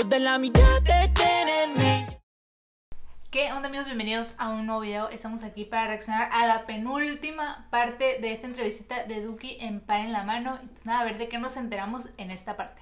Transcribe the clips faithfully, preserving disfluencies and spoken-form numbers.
ojos de la mirada te tienen mí. ¿Qué onda, amigos? Bienvenidos a un nuevo video. Estamos aquí para reaccionar a la penúltima parte de esta entrevista de Duki en Paren la Mano. Y pues nada, a ver de qué nos enteramos en esta parte.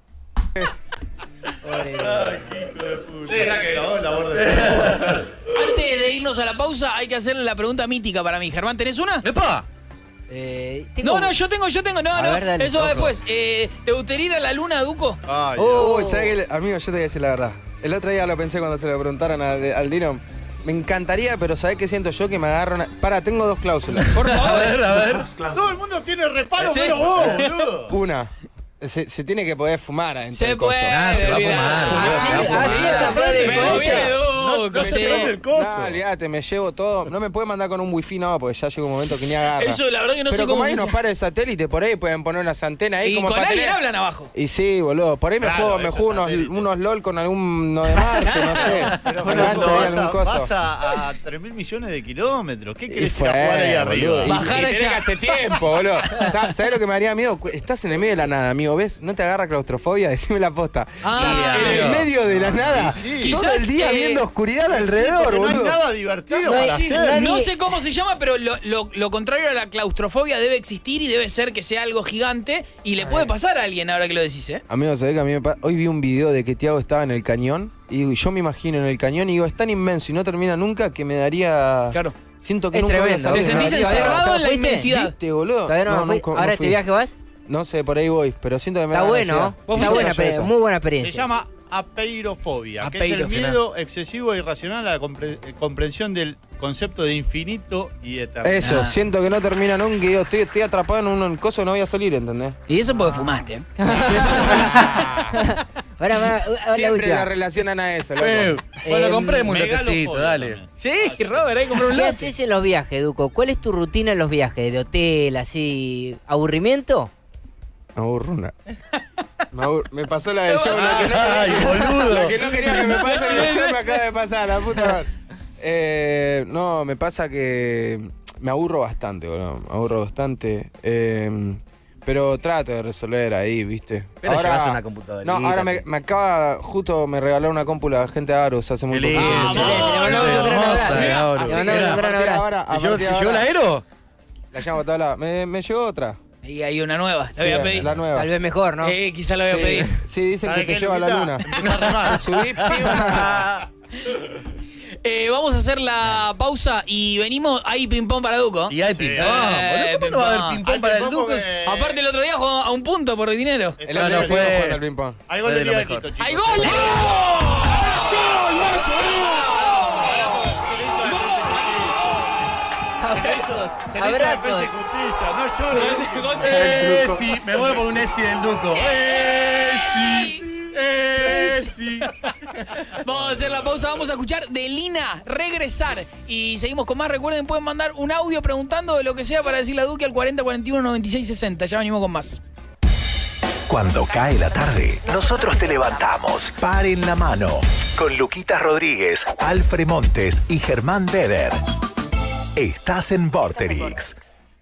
Ay, sí, la que grabó la borda. Antes de irnos a la pausa, hay que hacerle la pregunta mítica para mí. Germán, ¿tenés una? ¡Epa! Eh, no, no, yo tengo, yo tengo, no, a no, ver, dale, eso ojo. después. Eh, ¿Te gustaría ir a la luna, Duco? Ay, Oh. Uy, ¿sabes qué? Amigo, yo te voy a decir la verdad. El otro día lo pensé cuando se lo preguntaron a- al Dino. Me encantaría, pero ¿sabés qué siento yo? Que me agarran... Una... Para, tengo dos cláusulas. Por favor. a ver, a ver. Todo el mundo tiene reparo, Sí. pero vos, boludo. Una, se, se tiene que poder fumar adentro Se del coso. puede. Ah, se va a olvidar. fumar. Fumar. Se va a fumar. Así es, Fran, de Me cosa. viene No, Duco, no se sí. prende el coso. No, olvídate, me llevo todo. No me puede mandar con un wifi, no, porque ya llega un momento que ni agarra. Eso, la verdad que no pero sé como cómo hay unos funciona. pares de satélite, por ahí pueden poner unas antenas ahí Y como con para alguien tener- hablan abajo. Y sí, boludo. Por ahí me Claro, juego, me esos juego unos, satélites. unos LOL con alguno de Marte, no sé. Pero Me boludo, engancho ahí vas, algún a, coso. vas a, a tres mil millones de kilómetros. ¿Qué Y querés ir fue, a jugar ahí arriba? boludo. Y- Bajar y tenés allá. que hace tiempo, boludo. Sa- ¿Sabés lo que me haría miedo? Estás en el medio de la nada, amigo. ¿Ves? ¿No te agarra claustrofobia? Decime la posta. Ah, en el medio de la nada. sí. Todo Quizás, el día eh, viendo oscuridad Sí, alrededor, porque no hay boludo. nada divertido No para hay- hacer. nadie- No sé cómo se llama, pero lo, lo- lo contrario a la claustrofobia debe existir y debe ser que sea algo gigante y le puede pasar a alguien ahora que lo decís, ¿eh? Amigo, ¿sabés que a mí me pa- hoy vi un video de que Tiago estaba en el cañón? Y digo, yo me imagino en el cañón y digo, es tan inmenso y no termina nunca que me daría... Claro. Siento que Es nunca voy a tremendo. salir. Te sentís Me daría- encerrado en la ¿Fuiste? inmensidad. ¿Viste, boludo? Todavía no, no, me fui. nunca- no ¿Ahora este fui. viaje vas? No sé, por ahí voy, pero siento que me Está da bueno. ansiedad. ¿Vos Está fuiste? buena, Yo pe- eso. muy buena Se experiencia. llama apeirofobia, que es Apeiro, el miedo excesivo e irracional a la compre- eh, comprensión del concepto de infinito y eterno. Eso, Ah. siento que no termina nunca y digo, estoy, estoy atrapado en un coso que no voy a salir, ¿entendés? Y eso porque fumaste, ¿eh? Ahora va la Siempre última. la relacionan a eso, loco. Eh, bueno, Eh, compremos un megalofobia loquecito, dale. también. Sí, Robert, ahí compré un ¿Qué lote. haces en los viajes, Duco? ¿Cuál es tu rutina en los viajes? ¿De hotel, así? ¿Aburrimiento? Me aburro una. Me, abur- me pasó la del show, la que no Ay, quería, boludo. la que no quería que me pase en el show me acaba de pasar, la puta madre. Eh, no, me pasa que me aburro bastante, boludo. Me aburro bastante. Eh, pero trato de resolver ahí, ¿viste? Pero llevas una computadorita. No, ahora me, me acaba, justo me regaló una compu la gente de Aros hace muy Qué lindo. poquito. Excelente, le mandamos un gran Hermosa, abrazo. Auro. Le Así mandamos que un a gran partir de abrazo. ahora- a ¿Te llevó, partir de te llevó el ahora- aero? La llamo a toda la- Me, me llegó otra. Y hay una nueva, la Sí, voy a pedir. la nueva. Tal vez mejor, ¿no? Eh, quizá la voy a Sí, pedir. sí, dicen que ¿Sabe te qué, lleva a la luna. Luquita? Empezá a remar. Subí, Eh, vamos a hacer la pausa y venimos. Hay ping-pong para Duco. Y hay ping-pong. boludo, ¿Cómo no va a haber ping-pong Hay para el ping-pong Duque? porque- Aparte, el otro día jugó a un punto por dinero. El No, otro no día fue- estuvimos jugando al ping-pong. Hay gol Es de de lo Liga de mejor. Quito, chicos. ¡Hay goles! Abrazos, Se le hizo defensa y abrazos. justicia, no llores. Gol de- Messi, me voy por un Messi del Duco. Messi, Messi. Vamos a hacer la pausa, vamos a escuchar de Lina, regresar. Y seguimos con más. Recuerden, pueden mandar un audio preguntando de lo que sea para decirle a Duque al cuarenta cuarenta y uno noventa y seis sesenta. Ya venimos con más. Cuando cae la tarde, nosotros te levantamos. Paren la mano. Con Luquita Rodríguez, Alfred Montes y Germán Beder. Estás en Vorterix.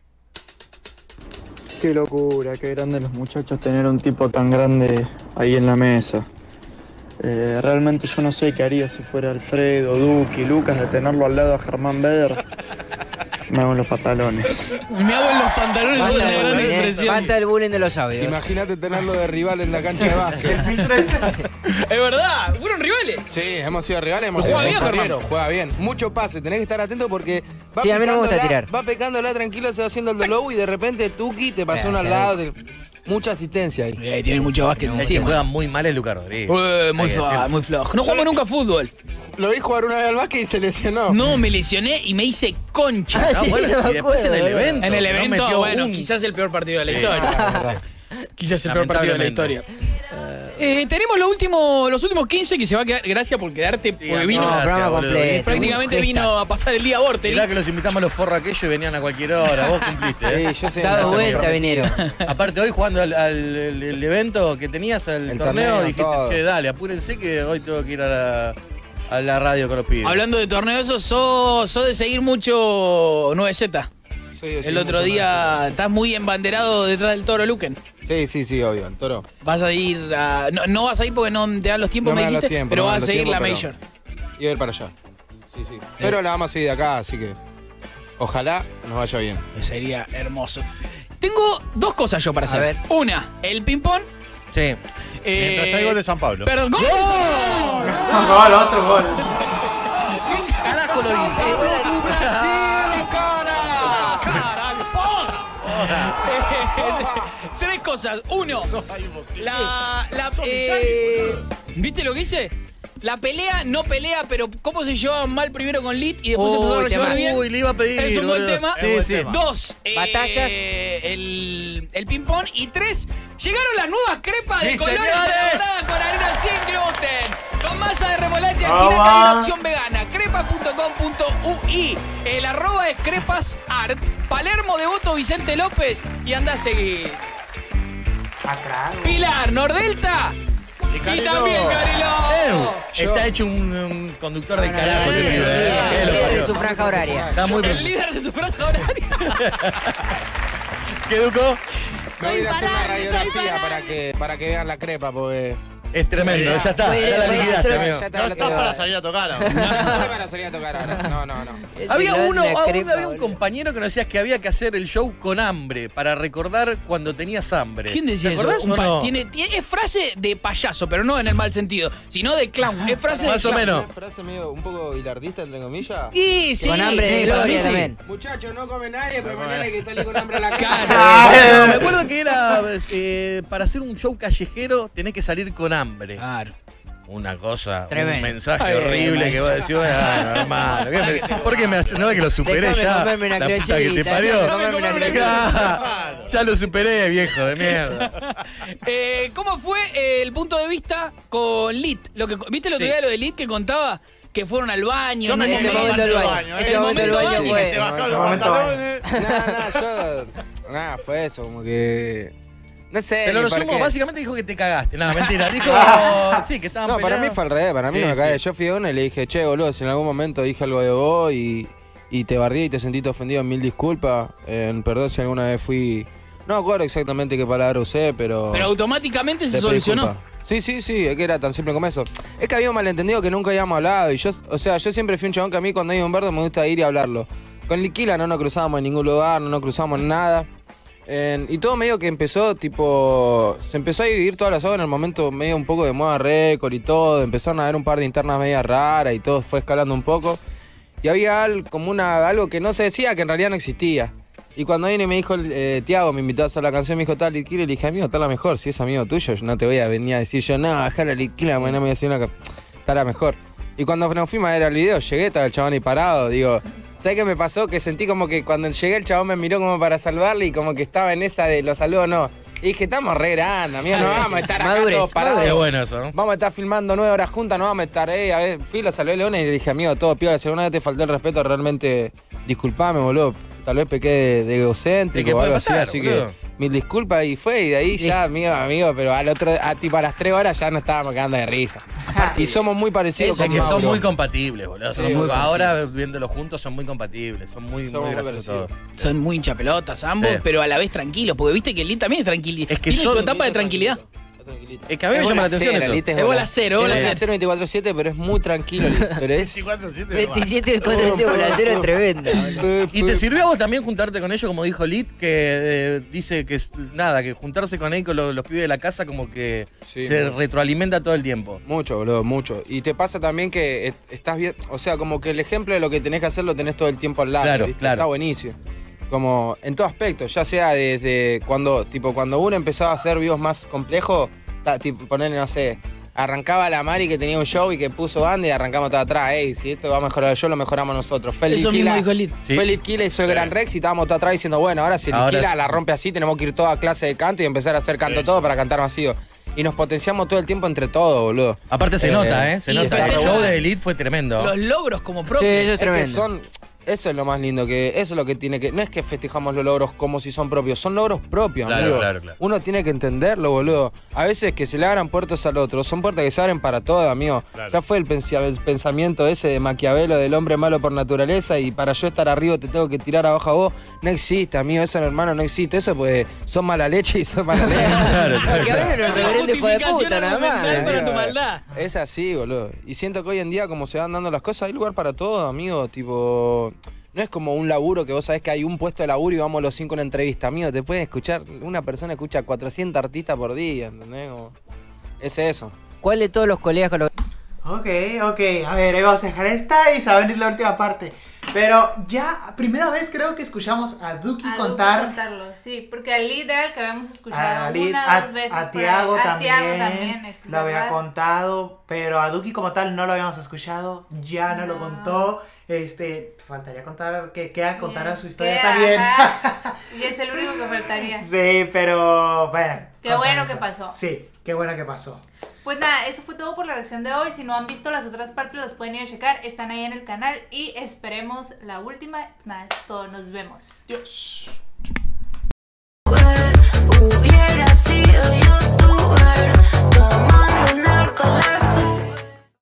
Qué locura, qué grande los muchachos tener un tipo tan grande ahí en la mesa. Eh, realmente yo no sé qué haría si fuera Alfredo, Duque, Lucas, de tenerlo al lado a Germán Beder. Me hago en los pantalones. Me hago en los pantalones de Basta una el gran bullying, eh. expresión. Basta el bullying de los audios. Imagínate tenerlo de rival en la cancha de básquet. Es verdad, fueron rivales. Sí, hemos sido rivales, hemos Juega sido bien, compañeros, Germán. juega bien. Mucho pase, tenés que estar atento porque va Sí, a mí no me gusta picándola- tirar. va pecándola tranquilo, se va haciendo el de lobo y de repente Tuki te pasó Eh, uno al sí. lado. de- Mucha asistencia ahí. Eh, tiene mucho básquet El que encima. juega muy mal es Lucas Rodríguez. Eh, muy Hay que flojo, decirlo. muy flojo. No jugamos nunca fútbol. Lo vi jugar una vez al básquet y se lesionó. No, me lesioné y me hice concha. Ah, No, sí, bueno, no me y después en el acuerdo, evento. En el no evento, metió bueno, un- quizás el peor partido de la Sí. historia. Ah, verdad. Quizás el peor partido de la historia. Lamentablemente. Eh, tenemos lo último, los últimos quince que se va a quedar. Gracias por quedarte, porque no, vino. No, Gracias, programa boludo. completo. Prácticamente Un vino gestas. a pasar el día a Vorterix. Mirá que los invitamos a los forros aquellos y venían a cualquier hora. Vos cumpliste, ¿eh? Sí, yo sé. Dado no sé, vuelta, me vinieron. Aparte, hoy jugando al, al- el, el evento que tenías, al El torneo, torneo, dijiste, todo. che, dale, apúrense que hoy tengo que ir a la, a la radio con los pibes. Hablando de torneo, eso, sos, sos de seguir mucho nueve Z. soy de- El otro mucho día estás muy embanderado detrás del toro, Luquen. Sí, sí, sí, obvio, el toro. Vas a ir a. No, no vas a ir porque no te dan los tiempos, No me me dan los dijiste, tiempos, pero no me vas a dan los seguir la tiempos, Major. pero- Y a ir para allá. Sí, sí. Pero la vamos a seguir de acá, así que ojalá nos vaya bien. Sería hermoso. Tengo dos cosas yo para hacer. ver. Una, el ping-pong. Sí. Eh, Mientras hay gol de San Pablo. Perdón, ¡gol! Gol, otro gol. Carajo lo hice. Tres cosas. Uno, la. la eh, ¿Viste lo que hice? La pelea, no pelea, pero cómo se llevaban mal primero con Lit y después se Uy, empezaron a llevar temazo. bien. Uy, le iba a pedir. Es un buen boludo. tema. Sí, buen sí. tema. Dos, eh, Batallas. el, el ping-pong. Y tres, llegaron las nuevas crepas de ¡Sí, colores señores! elaboradas con harina sin gluten. Con masa de remolacha, Toma. espinaca y una opción vegana. crepa punto com punto ui. El arroba es crepasart. Palermo, Devoto, Vicente López. Y anda a seguir. Pilar, Nordelta. Y, Cariló. también Cariló. Ew, Está hecho un, un conductor del carajo, Sí, te pido, eh. sí, ¿Qué lo sí, de parió? su franja horaria. Está muy El líder de su franja horaria. ¿Qué, Duco? Me voy a ir a hacer una radiografía para que, para que vean la crepa, porque. Es tremendo, ya está. Puede ir- Ya la puede ir liquidaste, otro- amigo. Ya está, No la estás tengo. para salir a tocar ahora. No estoy para salir a tocar ahora. No, no, no. Había Este, uno, la aún crepa, había un boludo. compañero que nos decía que había que hacer el show con hambre para recordar cuando tenías hambre. ¿Quién decía ¿Te eso? acordás Un o pa- no? tiene, tiene- es frase de payaso, pero no en el mal sentido, sino de clown. Es frase Más de o clown. menos. Una frase medio un poco hilardista, entre comillas. Y sí, Con hambre sí, de para mí gloria sí. también. Muchachos, no come nadie, porque mañana hay que salir con hambre a la casa. Claro. No, me acuerdo que era eh, para hacer un show callejero tenés que salir con hambre. Claro. Una cosa, Tremendo. un mensaje Ay, horrible maestro. que vos decís, bueno, hermano, ¿qué me- ¿por qué me hace? No es que lo superé Déjame ya. comerme una La puta que te criollita, parió. déjame comerme una Ya, ya lo superé, viejo de mierda. Eh, ¿Cómo fue eh, el punto de vista con Lit? Lo que, ¿Viste el otro Sí. día lo de Lit que contaba? Que fueron al baño. Yo me en un ese comí momento antes del del baño, baño. ese ¿eh? momento del baño Y fue- Te bajaron los momento del pantalones. No, no, yo. Nada, fue eso, como que. No sé. Te lo ni por resumo, qué. básicamente dijo que te cagaste. No, mentira. Dijo, sí, que estaban No, para mí peleados. fue al revés, para mí Sí, no me cae. sí. Yo fui a uno y le dije, che, boludo, si en algún momento dije algo de vos y, y te bardeé y te sentiste ofendido, mil disculpas. Eh, perdón si alguna vez fui. No me acuerdo exactamente qué palabra usé, pero. Pero automáticamente se te pedí solucionó. disculpas. Sí, sí, sí, es que era tan simple como eso. Es que había un malentendido que nunca habíamos hablado. Y yo, o sea, yo siempre fui un chabón que a mí cuando hay un verde me gusta ir y hablarlo. Con Liquila no nos cruzábamos en ningún lugar, no nos cruzábamos en nada. En- y todo medio que empezó, tipo, se empezó a dividir toda la saga en el momento medio un poco de moda récord y todo. Empezaron a haber un par de internas medias raras y todo fue escalando un poco. Y había al- como una, algo que no se decía, que en realidad no existía. Y cuando vine y me dijo, eh, Tiago, me invitó a hacer la canción, me dijo, tal, Liquila, y le dije, amigo, está la mejor. Si es amigo tuyo, yo no te voy a venir a decir yo, no, bajá la Liquila, bueno, no me voy a decir una ca- está la mejor. Y cuando nos fuimos a ver el video, llegué, estaba el chabón ahí parado, digo, ¿sabes qué me pasó? Que sentí como que cuando llegué el chabón me miró como para salvarle y como que estaba en esa de los saludos, no. Y dije, estamos re grandes, amigo, no vamos a estar acá Madurez, todos parados. Qué bueno eso, ¿no? Vamos a estar filmando nueve horas juntas, no vamos a estar, eh, a ver, fui, lo salvé a Leona y le dije, amigo, todo piola, si alguna vez te falté el respeto, realmente, disculpame, boludo, tal vez pequé de, de Sí, egocéntrico que o puede algo así, pasar, así boludo. que mil disculpas y fue, y de ahí ya, amigo, amigo, pero al otro, a, tipo a las tres horas ya no estábamos cagando de risa. Y somos muy parecidos Es con que son Mauro. muy compatibles, boludo. Son Sí, muy- muy ahora, parecidos. viéndolo juntos, son muy compatibles. Son muy, Somos muy muy graciosos parecidos. todos. Son muy hinchapelotas ambos, Sí. pero a la vez tranquilos. Porque viste que Lit también es tranquilo. Es que Tiene son- su etapa de tranquilidad. Es que a mí me llama la atención esto. Es bola cero, bola Es cero. cero veinticuatro siete, pero es muy tranquilo, pero es... veinticuatro siete. veintisiete cuatro siete volantero es tremendo. ¿Y te sirvió a vos también juntarte con ellos, como dijo Lit, que eh, dice que es- nada, que juntarse con él, con los, los pibes de la casa, como que Sí, se mucho. retroalimenta todo el tiempo? Mucho, boludo, mucho. Y te pasa también que est- estás bien, o sea, como que el ejemplo de lo que tenés que hacer lo tenés todo el tiempo al lado. Claro, ¿viste? claro. Está buenísimo. Como en todo aspecto, ya sea desde cuando, tipo, cuando uno empezaba a hacer videos más complejos, ta- tipo, ponerle, no sé, arrancaba la Mari que tenía un show y que puso banda y arrancamos todo atrás. Ey, si esto va a mejorar el show, lo mejoramos nosotros. Fue Eso mismo Litquila- dijo Lit. Sí. Fue Litquila, hizo el Gran Rex y estábamos todo atrás diciendo, bueno, ahora si Ahora Litquila sí. la rompe así, tenemos que ir toda a clase de canto y empezar a hacer canto Eso. todo para cantar masivo. Y nos potenciamos todo el tiempo entre todos, boludo. Aparte se Eh, nota, ¿eh? Se y nota. El festeja show de Elite fue tremendo. Los logros como Sí, propios. eso es Es que tremendo. son, Eso es lo más lindo, que eso es lo que tiene que... No es que festejamos los logros como si son propios, son logros propios, Claro, amigo. claro, claro. Uno tiene que entenderlo, boludo. A veces que se le abran puertas al otro, son puertas que se abren para todo, amigo. Claro. Ya fue el, pensia- el pensamiento ese de Maquiavelo, del hombre malo por naturaleza, y para yo estar arriba te tengo que tirar abajo a vos. No existe, amigo, eso, hermano, no existe. Eso pues son mala leche y son mala leche. Claro, claro, Porque a claro. ver, era un reverendo hijo de puta, nada más. argumental para tu maldad. Es así, boludo. Y siento que hoy en día, como se van dando las cosas, hay lugar para todo, amigo. Tipo, no es como un laburo que vos sabés que hay un puesto de laburo y vamos los cinco a una entrevista, amigo. Te pueden escuchar, una persona escucha cuatrocientos artistas por día, ¿entendés? Como, es eso. ¿Cuál de todos los colegas con los Ok, ok, a ver, ahí vamos a dejar esta y se va a venir la última parte. Pero ya, primera vez creo que escuchamos a Duki A contar. Duki contarlo, sí, porque a Lid era el que habíamos escuchado A, Lid, una a, dos veces. a por ahí. Tiago A también, Tiago también, es lo había verdad. contado, pero a Duki como tal no lo habíamos escuchado, ya no, lo No. contó. Este, faltaría contar que, que contara Bien. su historia Que, también. ajá, y es el único que faltaría. Sí, pero bueno. Qué contar bueno eso. que pasó. Sí, qué bueno que pasó. Pues nada, eso fue todo por la reacción de hoy. Si no han visto las otras partes, las pueden ir a checar. Están ahí en el canal y esperemos la última. Nada, eso es todo. Nos vemos. Dios.